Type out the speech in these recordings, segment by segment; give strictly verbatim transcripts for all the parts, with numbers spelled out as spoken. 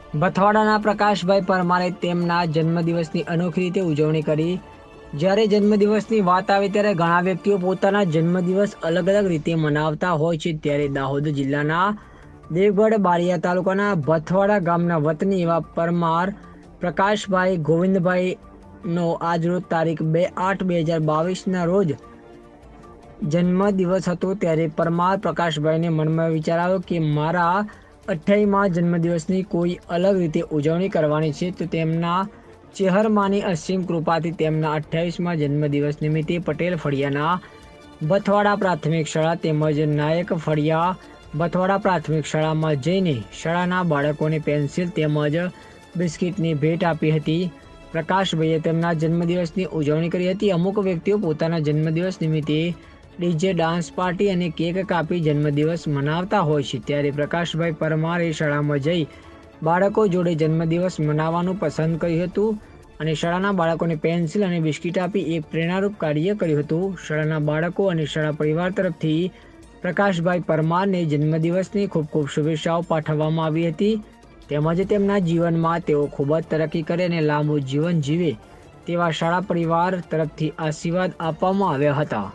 બથવાડાના પ્રકાશભાઈ પરમારે તેમના જન્મદિવસની અનોખી રીતે ઉજવણી કરી। જ્યારે જન્મદિવસની વાત આવે ત્યારે ઘણા વ્યક્તિઓ પોતાના જન્મદિવસ અલગ અલગ રીતે મનાવતા હોય છે। ત્યારે દાહોદ જિલ્લાના દેવગઢ બારિયા તાલુકાના બથવાડા ગામના વતની એવા પરમાર પ્રકાશભાઈ ગોવિંદભાઈનો આજરોજ તારીખ બે આઠ બે હજાર બાવીસના રોજ જન્મદિવસ હતો। ત્યારે પરમાર પ્રકાશભાઈને મનમાં વિચાર આવ્યો કે મારા અઠ્યાવીસમાં જન્મદિવસની કોઈ અલગ રીતે ઉજવણી કરવાની છે। તો તેમના ચેહરમાંની અસીમ કૃપાથી તેમના અઠ્યાવીસમાં જન્મદિવસ નિમિત્તે પટેલ ફળિયાના બથવાડા પ્રાથમિક શાળા તેમજ નાયક ફળિયા બથવાડા પ્રાથમિક શાળામાં જઈને શાળાના બાળકોને પેન્સિલ તેમજ બિસ્કિટની ભેટ આપી હતી। પ્રકાશભાઈએ તેમના જન્મદિવસની ઉજવણી કરી હતી। અમુક વ્યક્તિઓ પોતાના જન્મદિવસ નિમિત્તે ડીજે ડાન્સ પાર્ટી અને કેક કાપી જન્મદિવસ મનાવતા હોય છે। ત્યારે પ્રકાશભાઈ પરમારે શાળામાં જઈ બાળકો જોડે જન્મદિવસ મનાવવાનું પસંદ કર્યું હતું અને શાળાના બાળકોને પેન્સિલ અને બિસ્કિટ આપી એક પ્રેરણારૂપ કાર્ય કર્યું હતું। શાળાના બાળકો અને શાળા પરિવાર તરફથી પ્રકાશભાઈ પરમારને જન્મદિવસની ખૂબ ખૂબ શુભેચ્છાઓ પાઠવવામાં આવી હતી તેમજ તેમના જીવનમાં તેઓ ખૂબ જ તરક્કી કરે અને લાંબુ જીવન જીવે તેવા શાળા પરિવાર તરફથી આશીર્વાદ આપવામાં આવ્યા હતા।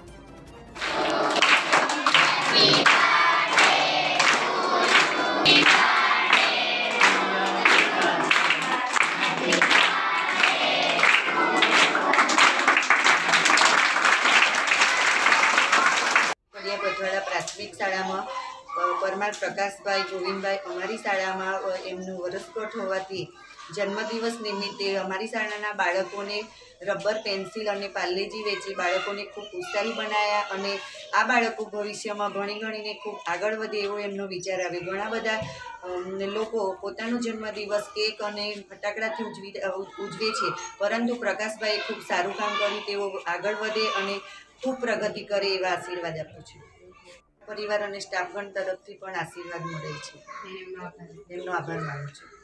બથવાડા પ્રાથમિક શાળામાં પરમાર પ્રકાશભાઈ ગોવિંદભાઈ અમારી શાળામાં એમનું વરસગાંઠ હોવાથી જન્મદિવસ નિમિત્તે અમારી શાળાના બાળકોને રબર પેન્સિલ અને પાર્લેજી વેચી બાળકોને ખૂબ ઉત્સાહી બનાવ્યા અને આ બાળકો ભવિષ્યમાં ભણી ગણીને ખૂબ આગળ વધે એવો એમનો વિચાર આવ્યો। ઘણા બધા લોકો પોતાનો જન્મદિવસ કેક અને ફટાકડાથી ઉજવી ઉજવે છે, પરંતુ પ્રકાશભાઈએ ખૂબ સારું કામ કર્યું, તેઓ આગળ વધે અને ખૂબ પ્રગતિ કરે એવા આશીર્વાદ આપું છું। પરિવાર અને સ્ટાફગણ તરફથી પણ આશીર્વાદ મળે છે, એમનો આભાર માનું છું।